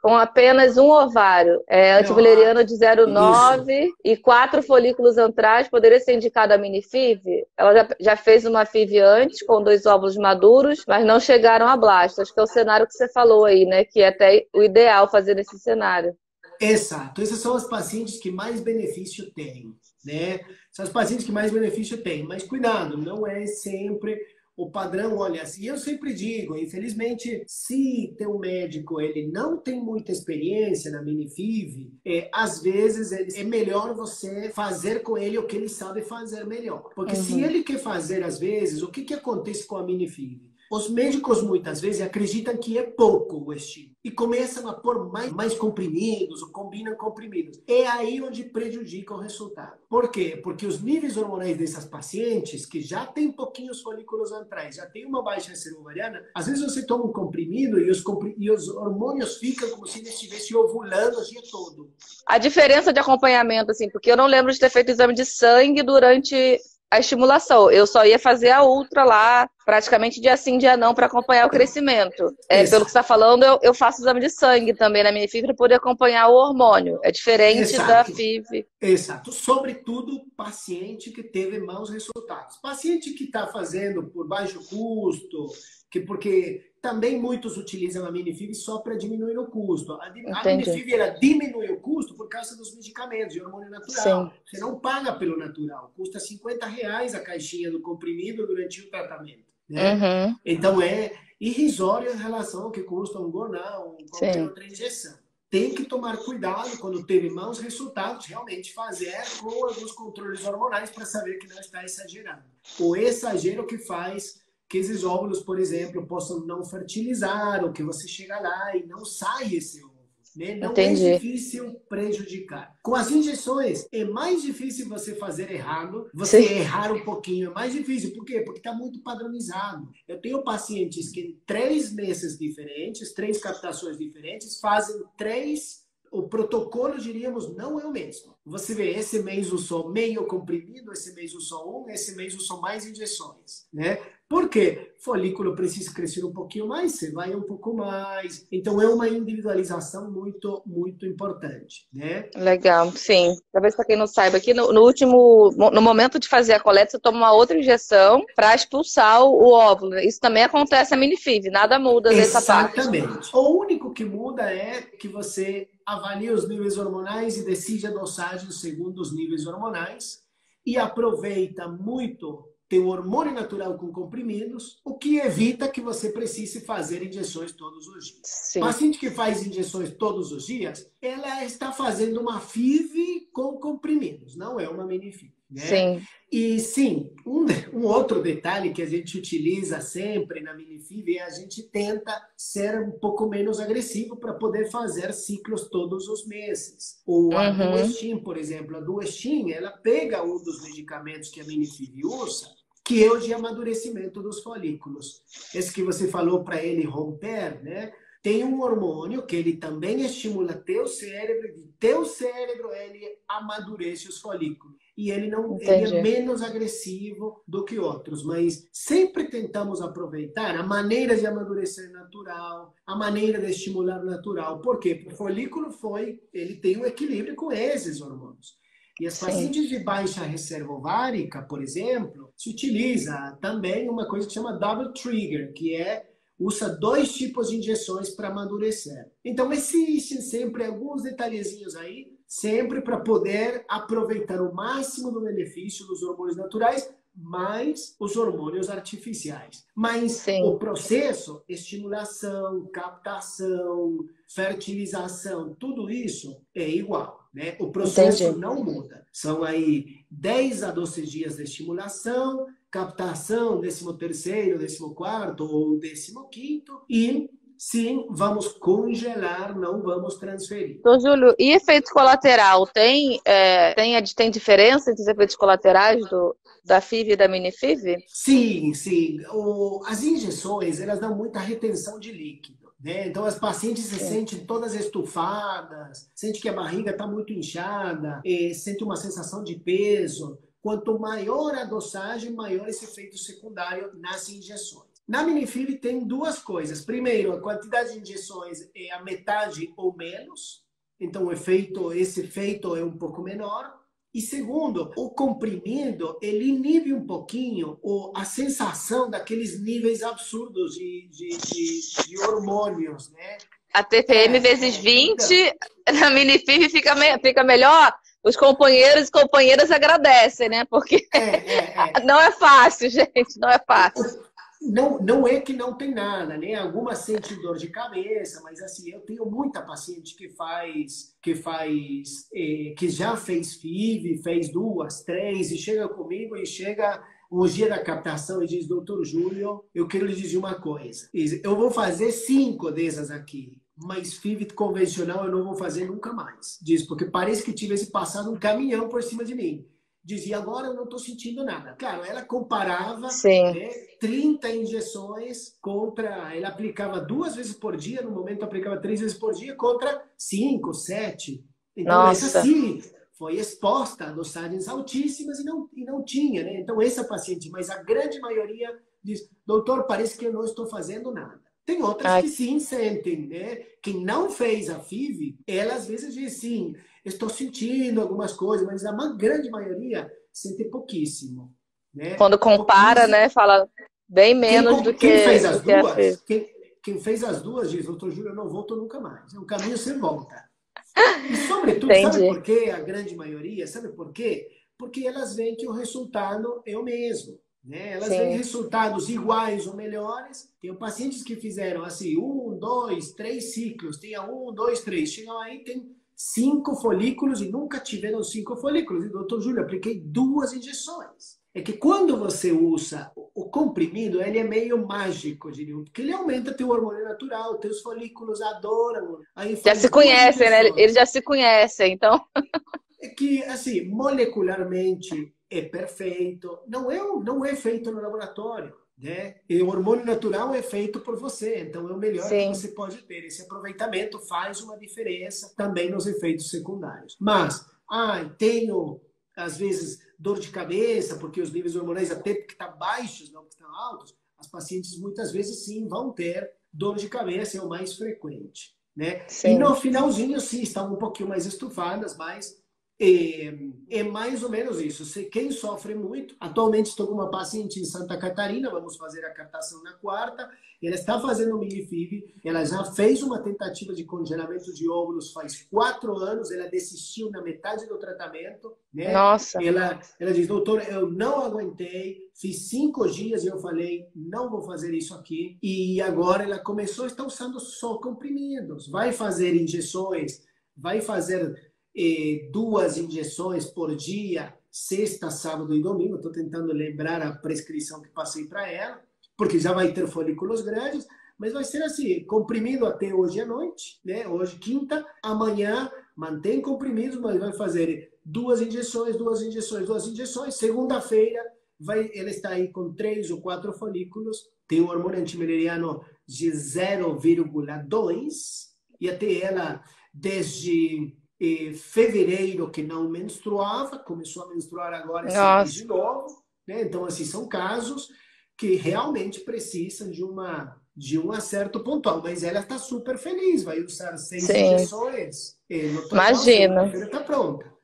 com apenas um ovário, antivaleriano de Isso. 0,9 e 4 folículos antrais, poderia ser indicada a mini-FIV? Ela já fez uma FIV antes, com 2 óvulos maduros, mas não chegaram a blasto. Acho que é o cenário que você falou aí, né? Que é até o ideal fazer nesse cenário. Exato. Essas são as pacientes que mais benefício têm, né? São as pacientes que mais benefício têm. Mas cuidado, não é sempre o padrão. Olha, assim, eu sempre digo, infelizmente, se teu médico ele não tem muita experiência na mini-FIV, às vezes é melhor você fazer com ele o que ele sabe fazer melhor. Porque se Uhum. ele quer fazer, às vezes, o que acontece com a mini-FIV? Os médicos muitas vezes acreditam que é pouco o estímulo e começam a pôr mais comprimidos ou combinam comprimidos. É aí onde prejudica o resultado. Por quê? Porque os níveis hormonais dessas pacientes que já têm pouquinhos folículos antrais, já tem uma baixa reserva ovariana, às vezes você toma um comprimido e os hormônios ficam como se eles estivessem ovulando o dia todo. A diferença de acompanhamento, assim, porque eu não lembro de ter feito exame de sangue durante a estimulação. Eu só ia fazer a ultra lá, praticamente dia sim, dia não, para acompanhar o crescimento. Pelo que você está Exato. falando, eu faço exame de sangue também na minha FIV para poder acompanhar o hormônio. É diferente da Exato. FIV. Exato. Sobretudo paciente que teve maus resultados. Paciente que está fazendo por baixo custo, porque também muitos utilizam a minifib só para diminuir o custo. A Entendi. minifib ela diminui o custo por causa dos medicamentos de hormônio Sim. natural. Você não paga pelo natural. Custa R$ 50 a caixinha do comprimido durante o tratamento. Né? Uhum. Então é irrisório em relação ao que custa um Gonal ou qualquer Sim. outra injeção. Tem que tomar cuidado quando teve maus resultados, realmente fazer com alguns controles hormonais para saber que não está exagerando. O exagero que faz que esses óvulos, por exemplo, possam não fertilizar, ou que você chega lá e não sai esse óvulo. Né? Não é Entendi. difícil prejudicar. Com as injeções, é mais difícil você fazer errado, você Sim. errar um pouquinho, é mais difícil. Por quê? Porque está muito padronizado. Eu tenho pacientes que em 3 meses diferentes, 3 captações diferentes, fazem 3. O protocolo, diríamos, não é o mesmo. Você vê, esse mês usou meio comprimido, esse mês usou esse mês usou mais injeções, né? Por quê? Folículo precisa crescer um pouquinho mais, você vai um pouco mais. Então, é uma individualização muito, muito importante, né? Legal, sim. Talvez para quem não saiba, aqui no momento de fazer a coleta, você toma uma outra injeção para expulsar o óvulo. Isso também acontece na minifib, nada muda dessa parte. Exatamente. O único que muda é que você avalia os níveis hormonais e decide a dosagem segundo os níveis hormonais e aproveita muito teu hormônio natural com comprimidos, o que evita que você precise fazer injeções todos os dias. Sim. Paciente que faz injeções todos os dias, ela está fazendo uma FIV com comprimidos, não é uma mini FIV. Né? Sim. E sim, um outro detalhe que a gente utiliza sempre na minifib é a gente tenta ser um pouco menos agressivo para poder fazer ciclos todos os meses. A Uhum. Duestin, por exemplo, a Duestin, ela pega um dos medicamentos que a minifib usa, que é o de amadurecimento dos folículos. Esse que você falou para ele romper, né? Tem um hormônio que ele também estimula teu cérebro, e teu cérebro ele amadurece os folículos. E ele é Entendi. menos agressivo do que outros, mas sempre tentamos aproveitar a maneira de amadurecer natural, a maneira de estimular natural. Por quê? Porque o folículo ele tem um equilíbrio com esses hormônios. E as Sim. pacientes de baixa reserva ovárica, por exemplo, se utiliza também uma coisa que chama double trigger, que usa 2 tipos de injeções para amadurecer. Então, existem sempre alguns detalhezinhos aí, sempre para poder aproveitar o máximo do benefício dos hormônios naturais, mais os hormônios artificiais. Mas Sim. o processo, estimulação, captação, fertilização, tudo isso é igual. Né? O processo Entendi. não muda. São aí 10 a 12 dias de estimulação, captação, 13º, 14º ou 15º, e sim, vamos congelar, não vamos transferir. Então, Júlio, e efeito colateral? Tem diferença entre os efeitos colaterais da FIV e da mini-FIV? Sim, sim. As injeções, elas dão muita retenção de líquido. Né? Então, as pacientes se Sim. sentem todas estufadas, sente que a barriga está muito inchada, sente uma sensação de peso. Quanto maior a dosagem, maior esse efeito secundário nas injeções. Na Minifib tem duas coisas. Primeiro, a quantidade de injeções é a metade ou menos. Então, esse efeito é um pouco menor. E segundo, o comprimido, ele inibe um pouquinho a sensação daqueles níveis absurdos de hormônios, né? A TPM vezes 20, na Minifib fica melhor. Os companheiros e companheiras agradecem, né? Porque não é fácil, gente, não é fácil. Não é que não tem nada, né? Algumas sentem dor de cabeça, mas assim, eu tenho muita paciente que já fez FIV, fez 2, 3, e chega comigo e chega um dia da captação e diz, doutor Júlio, eu quero lhe dizer uma coisa. Eu vou fazer 5 dessas aqui, mas FIV convencional eu não vou fazer nunca mais. Diz, porque parece que tivesse passado um caminhão por cima de mim. Dizia, agora eu não estou sentindo nada. Claro, ela comparava, né, 30 injeções contra... Ela aplicava 2 vezes por dia, no momento aplicava 3 vezes por dia, contra 5, 7. Então, Nossa. essa sim foi exposta a dosagens altíssimas e não tinha, né? Então, essa paciente, mas a grande maioria diz, doutor, parece que eu não estou fazendo nada. Tem outras que sim sentem, né? Quem não fez a FIV, ela às vezes diz sim, estou sentindo algumas coisas, mas a grande maioria sente pouquíssimo, né? Quando compara, né, fala bem menos do que... Quem fez as duas, quem fez as duas diz, doutor Júlio, eu não volto nunca mais. É um caminho sem volta. E sobretudo, sabe por quê? A grande maioria, sabe por quê? Porque elas veem que o resultado é o mesmo. Né? Elas veem resultados iguais ou melhores. Tem pacientes que fizeram assim, 1, 2, 3 ciclos. Tinha 1, 2, 3. Chegam aí, tem 5 folículos e nunca tiveram 5 folículos. E doutor Júlio, apliquei 2 injeções. É que quando você usa o comprimido, ele é meio mágico, diria, porque ele aumenta teu hormônio natural, teus folículos adoram. Aí já se conhecem, né? Eles já se conhecem, então... É que, assim, molecularmente é perfeito, não é feito no laboratório, né? E o hormônio natural é feito por você, então é o melhor que você pode ter. Esse aproveitamento faz uma diferença também nos efeitos secundários. Mas, tenho, às vezes, dor de cabeça, porque os níveis hormonais até que estão baixos, não que estão altos, as pacientes muitas vezes sim vão ter dor de cabeça, é o mais frequente, né? E no finalzinho, sim, estão um pouquinho mais estufadas, mas é mais ou menos isso. Quem sofre muito, atualmente estou com uma paciente em Santa Catarina, vamos fazer a captação na quarta, ela está fazendo Minifib, ela já fez uma tentativa de congelamento de óvulos faz 4 anos, ela desistiu na metade do tratamento, né? Nossa. Ela diz, doutor, eu não aguentei, fiz 5 dias e eu falei, não vou fazer isso aqui, e agora ela começou, está usando só comprimidos, vai fazer injeções, vai fazer 2 injeções por dia, sexta, sábado e domingo. Estou tentando lembrar a prescrição que passei para ela, porque já vai ter folículos grandes, mas vai ser assim, comprimido até hoje à noite, né? Hoje, quinta, amanhã, mantém comprimidos, mas vai fazer 2 injeções, 2 injeções, 2 injeções. Segunda-feira, ela está aí com 3 ou 4 folículos, tem um hormônio antimileriano de 0,2, e até ela, desde fevereiro que não menstruava, começou a menstruar agora esse mês de novo, né? Então, assim, são casos que realmente precisam de um acerto pontual, mas ela está super feliz, vai usar 6 injeções, no total, imagina. segunda-feira está pronta.